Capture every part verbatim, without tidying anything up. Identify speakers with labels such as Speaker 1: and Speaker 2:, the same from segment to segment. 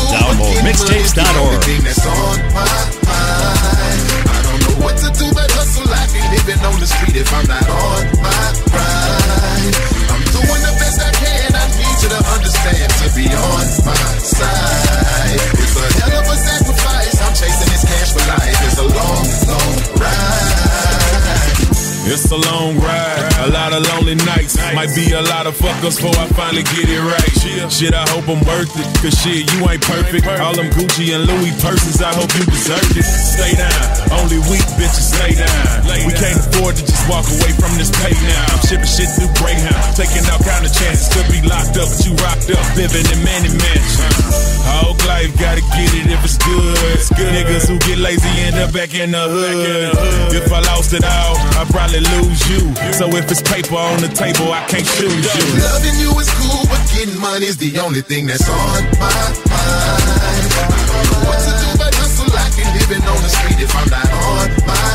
Speaker 1: download mixtapes dot org.
Speaker 2: That's on my mind. I don't know what to do but hustle. I be living on the street if I'm not on my grind. I'm doing the best I can. I need you to understand to be on my side. It's a hell of a sacrifice. I'm chasing this cash for life. It's a long, long ride.
Speaker 3: It's a long ride, a lot of lonely nights. Might be a lot of fuckers before I finally get it right. Shit, I hope I'm worth it, cause shit, you ain't perfect. All them Gucci and Louis purses, I hope you deserve it. Stay down, only weak bitches stay down. We can't afford to just walk away from this pay now. I'm shipping shit through Greyhound, taking all kind of chances. Could be locked up, but you rocked up, living in many mansions. Whole life gotta get it if it's good. Niggas who get lazy end up back in the hood. If I lost it all, I'd probably lose you. So if it's paper on the table, I can't choose you.
Speaker 2: Loving you is cool, but getting money is the only thing that's on my mind. I don't know what to do but hustle. I can living on the street if I'm not on my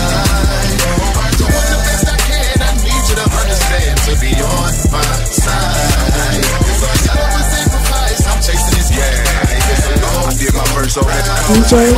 Speaker 2: grind. I'm doing the best I can. I need you to understand to be on my side. It's a hell of a sacrifice. I'm chasing this yeah. I did my verse already.
Speaker 4: D J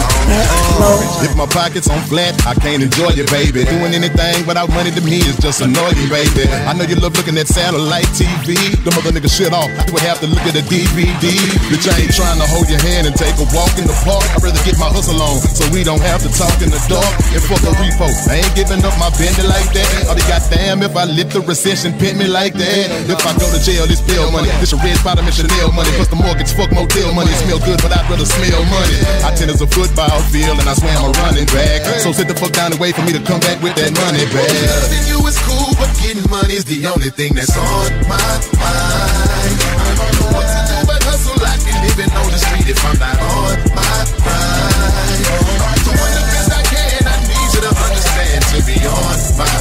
Speaker 4: Low.
Speaker 5: If my pockets on flat, I can't enjoy you, baby. Doing anything without money to me is just annoying, baby. I know you love looking at satellite T V. Them other niggas shit off. You would have to look at a D V D. Bitch, I ain't trying to hold your hand and take a walk in the park. I'd rather get my hustle on so we don't have to talk in the dark. And fuck a repo, I ain't giving up my bender like that. I'll be goddamn if I let the recession pit me like that. If I go to jail, it's bail money. This a red bottom and Chanel money. Plus the mortgage, fuck motel money. Smell good, but I'd rather smell money. I tend as a football field and I swear I'm a running back. So sit the fuck down and wait for me to come back with that money back.
Speaker 2: Loving you is cool, but getting money is the only thing that's on my mind. I don't know what to do but hustle. I be living on the street if I'm not on my grind. I'm doing the best I can. I need you to understand to be on my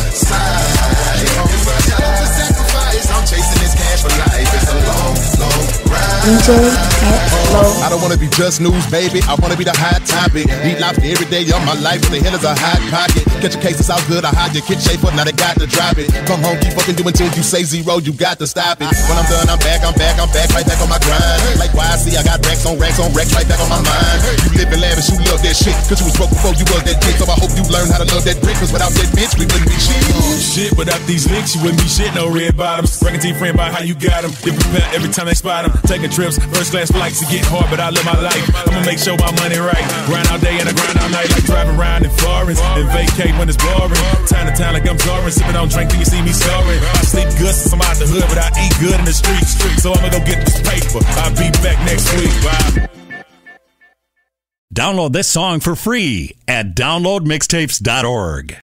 Speaker 2: side. It's a hell of a sacrifice. I'm chasing this cash for life. It's a long, long ride.
Speaker 4: D J Low.
Speaker 5: I don't wanna be just news, baby. I wanna be the hot topic. Eat lobster every day of my life. What the hell is a hot pocket? Catch a case, it's all good. I hide your kid shape up. Now they got to drop it. Come home, keep fucking doing until you say zero. You got to stop it. When I'm done, I'm back, I'm back, I'm back, right back on my grind. Like why I see I got racks on racks on racks right back on my mind. You live and lavish, you love that shit. Cause you was broke before you was that bitch. So I hope you learn how to love that brick. Cause without that bitch, we wouldn't be shit.
Speaker 3: Shit, without these links, you wouldn't be shit. No red bottoms. Bragging to your friend about how you got them. Get prepared every time they spot them. Taking trips, first class flights to get hard, but I live my life. I'ma make sure my money right. Grind all day and I grind all night. Like driving around in foreigns and vacate when it's boring. Time to time like I'm soaring. Sipping on drink till you see me soaring. I sleep good since I'm out the hood, but I eat good in the street. So I'ma go get this paper. I'll be back next week. Bye.
Speaker 1: Download this song for free at download mixtapes dot org.